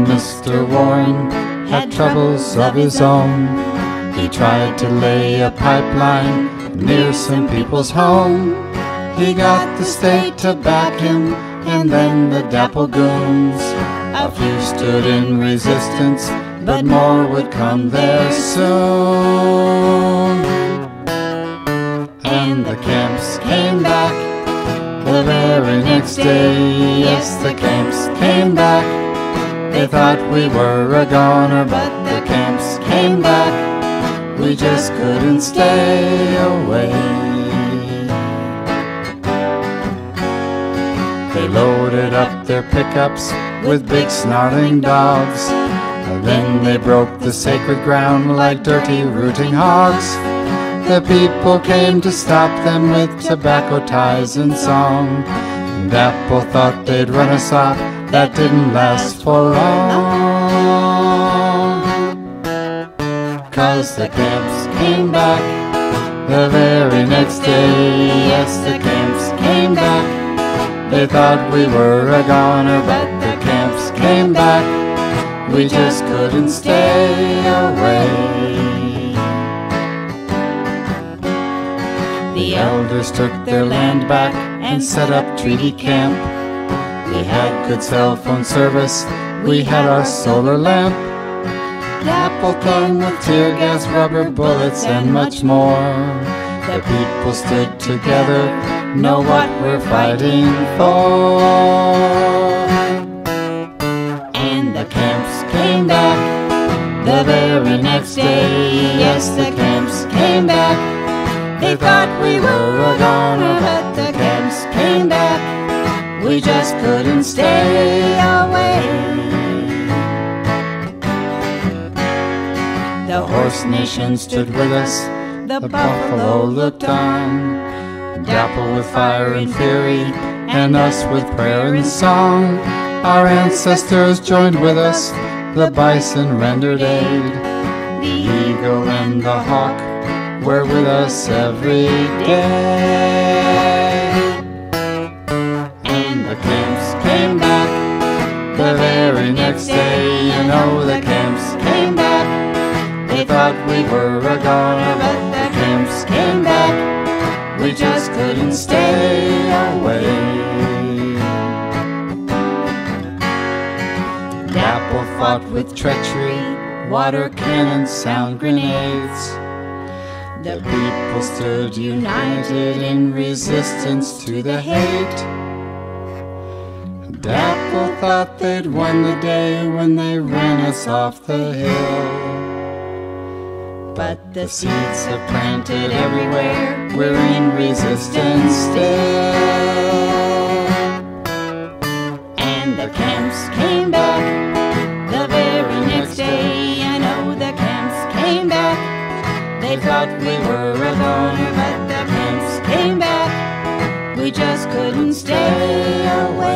Then Mr. Warren had troubles of his own. He tried to lay a pipeline near some people's home. He got the state to back him, and then the dapple goons. A few stood in resistance, but more would come there soon. And the camps came back the very next day. Yes, the camps came back. They thought we were a goner, but the camps came back. We just couldn't stay away. They loaded up their pickups with big snarling dogs. Then they broke the sacred ground like dirty rooting hogs. The people came to stop them with tobacco ties and song. Dapple thought they'd run us off, that didn't last for long. 'Cause the camps came back the very next day. Yes, the camps came back. They thought we were a goner, but the camps came back. We just couldn't stay away. The elders took their land back and set up treaty camp. We had good cell phone service, we had our solar lamp. Dapple came with tear gas, rubber bullets, and much more. The people stood together, know what we're fighting for. And the camps came back the very next day. Yes, the camps came back. They thought we were a goner, but the camps came back. We just couldn't stay away. The horse nation stood with us, the buffalo looked on. Dapple with fire and fury, and us with prayer and song. Our ancestors joined with us, the bison rendered aid. The eagle and the hawk were with us every day. And the camps came back the very next day. You know the camps came back. They thought we were a goner, but the camps came back. We just couldn't stay away. Dapple fought with treachery, water cannons, sound grenades. The people stood united in resistance to the hate. Dapple thought they'd won the day when they ran us off the hill. But the seeds have planted everywhere, we're in resistance still. And the camps came back the very next day. I know the camps came back. They thought we were a goner, but the camps came back. We just couldn't stay away.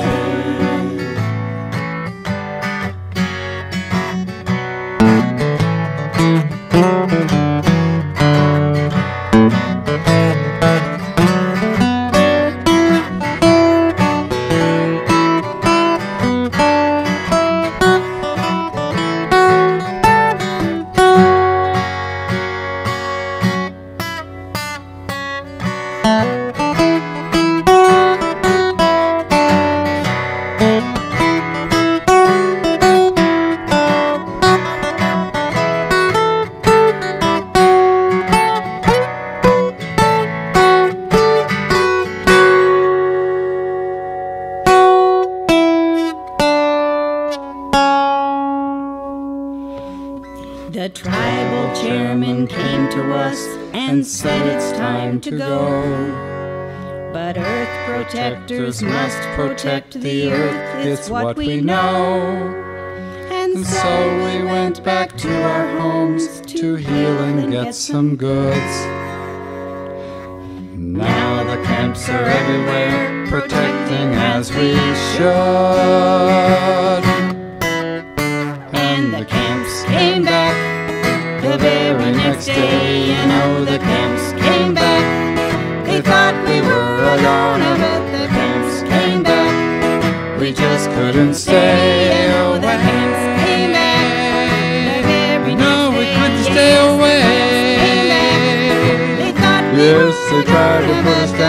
The tribal chairman came to us and said it's time to go. But earth protectors must protect the earth, it's what we know. And so we went back to our homes to heal and get some goods. Now the camps are everywhere, protecting as we should. And the camps came back the very next day. You know the camps came back. They thought we were a goner, but the camps came back. We just couldn't stay. You know the camps came back. They tried to put us down.